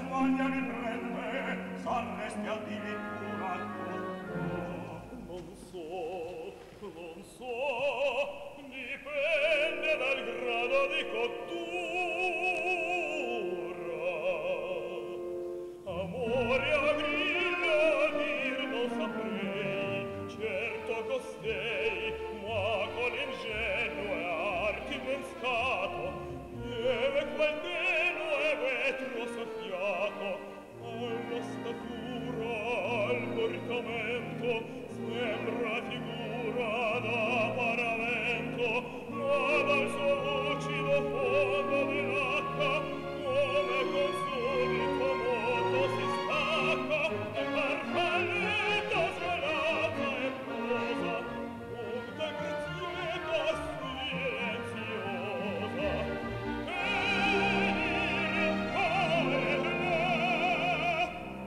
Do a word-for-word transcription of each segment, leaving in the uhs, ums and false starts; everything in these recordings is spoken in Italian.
voglia mi prende, sarresti addirittura tu. Non so, non so, dipende dal grado di cottura. Amore a griglia dir non saprei, certo costei, ma con ingenue arti ben scato, lieve quel tenue vetro soffiato, alla statura, al portamento, sembra figura da paravento, ma dal suo lucido fondo di lacca, come col subito moto si stacca, e farfalletta svelata e prosa, punta grazieta silenziosa, e rimpare là,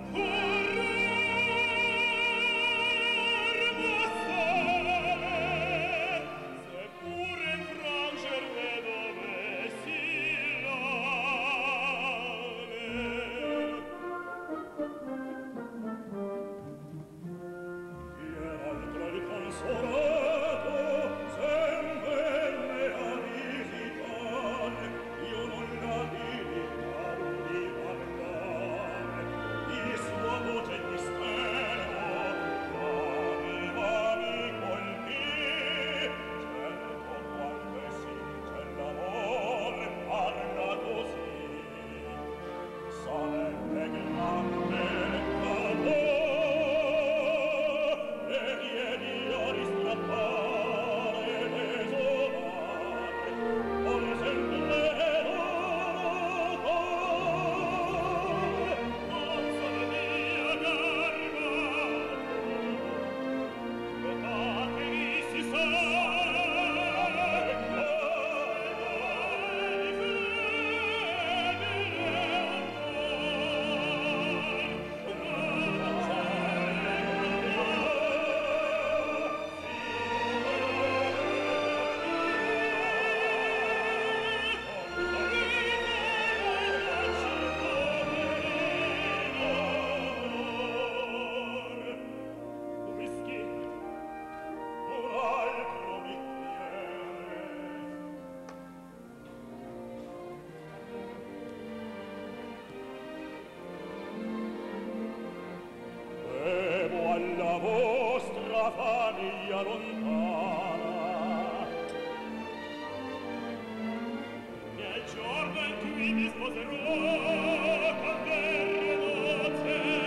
correr bastare, seppure infranger le dovessi l'ale. Chi è altro il consolato, sempre me a visitare, io non la diritavo di parlare, di sua voce di steno, aveva mi colpì, certo quando è since l'amore parla così, sarebbe grande peccato, e vieni a ristrappare l'esolare, or sempre l'odore, forza la mia garba, notate si sa, whisky, un altro bicchiere. Bevo alla vostra famiglia lontana, nel giorno in cui mi sposerò con verre nozze,